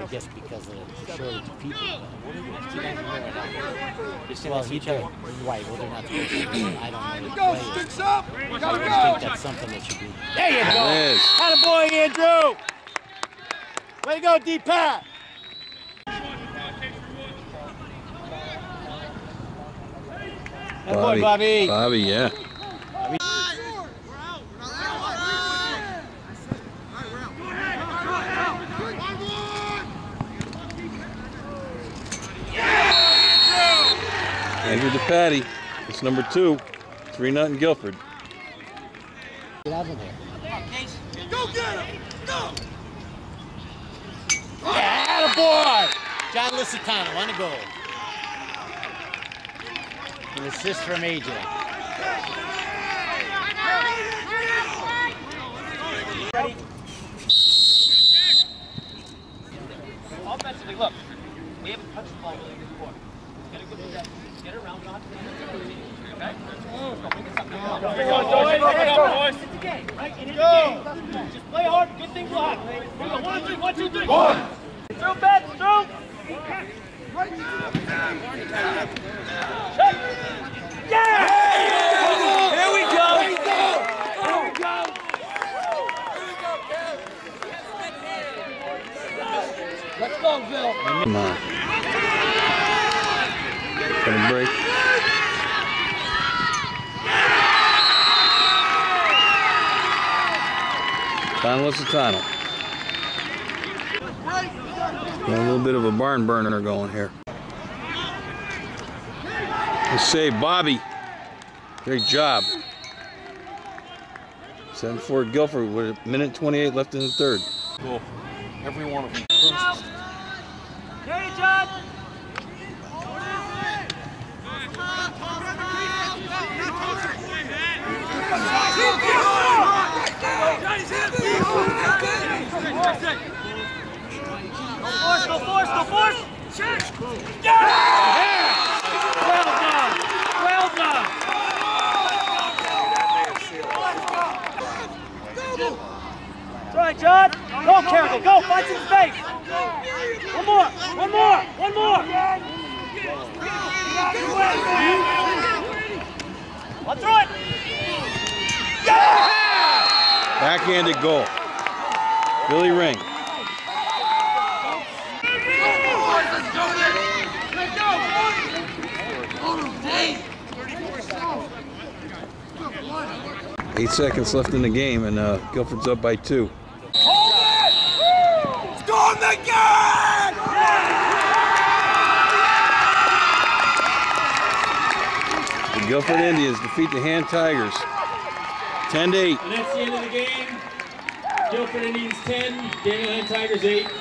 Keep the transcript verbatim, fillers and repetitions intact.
guess because of the shortage of people. Well, he did. Right, well, they're not supposed to. I don't know. Go, sticks up! I just think that's something that should be. There you go! It is. Attaboy, Andrew! Way to go, D-Pat! Bobby. Bobby. Bobby, yeah. Bobby. Andrew to Patty. It's number two. Three nothing Guilford. Get out of there. Go get him! Go! Yeah, attaboy! John Licitano on the goal. An assist from A J. Ready? Offensively, look, we haven't touched the ball really before. Get a good possession. Get it around, not okay? It's a game, right? It is a game. Just play hard, good things will happen. Here we go. One, two, one, two, three. One! Through, Ben, through! Yeah! Here we go! Here we go! Let's go, Bill. Come on. Gonna break. John Licitano. Got a little bit of a barn burner going here. Let's say Bobby. Great job. seven four Guilford with a minute twenty-eight left in the third. Cool. Every one of them. Hey, John! No force, no force, no force! Check! Yeah! Well done! Well done! That's right, John! Go, Carrigan, go! Find some space! One more! One more! One more! One through it! Yeah! Backhanded goal. Billy Ring. Eight seconds left in the game, and uh, Guilford's up by two. Hold it! Storm the gate! The Guilford Indians defeat the Hand Tigers ten to eight. And that's the end of the game. Guilford Indians ten, Daniel Hand Tigers eight.